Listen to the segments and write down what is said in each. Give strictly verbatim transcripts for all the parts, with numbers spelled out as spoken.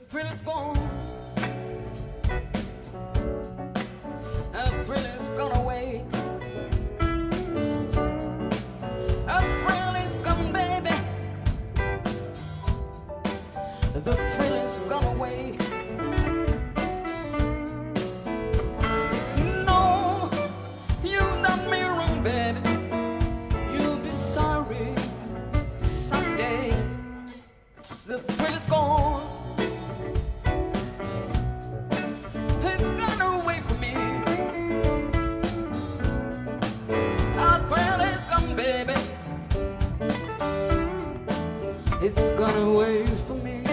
thrill is gone. The thrill is gone away. The thrill is gone, baby. The thrill is gone away. No, you've done me wrong, baby. You'll be sorry someday. The thrill is gone. It's gone away from me. The thrill is gone, baby. It's gone away from me.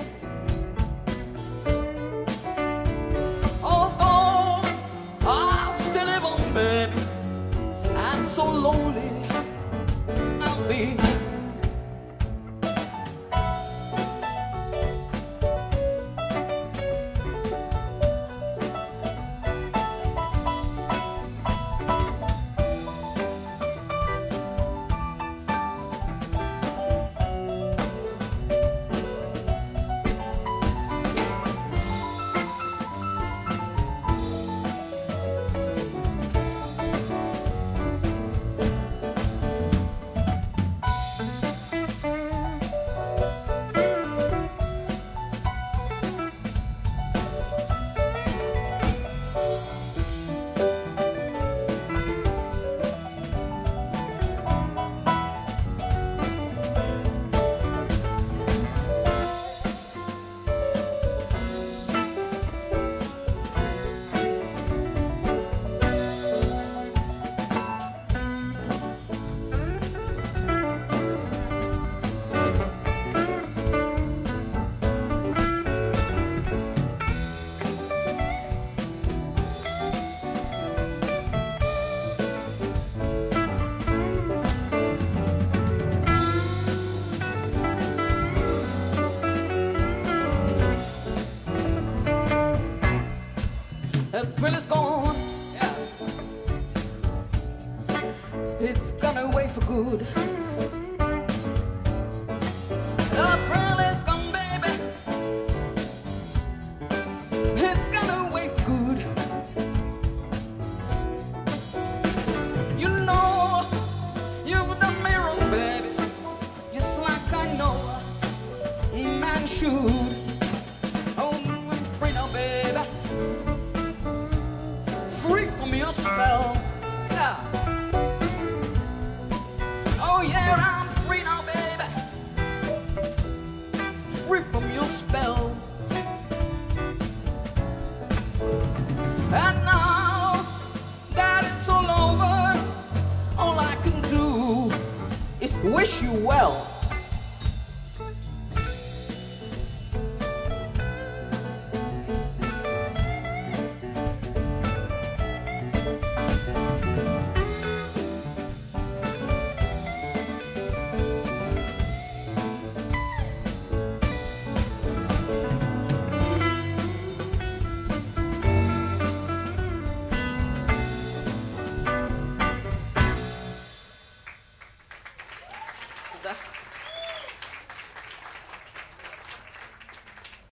Although I'll still live on, baby, I'm so lonely I'll be. The thrill is gone, yeah. It's gone away for good. The thrill is gone, baby. It's gone away for good. You know, you've done me wrong, baby, just like I know man should. Oh, I'm free now, baby. Free from your spell, yeah. Oh yeah, I'm free now, baby. Free from your spell. And now that it's all over, all I can do is wish you well. Да.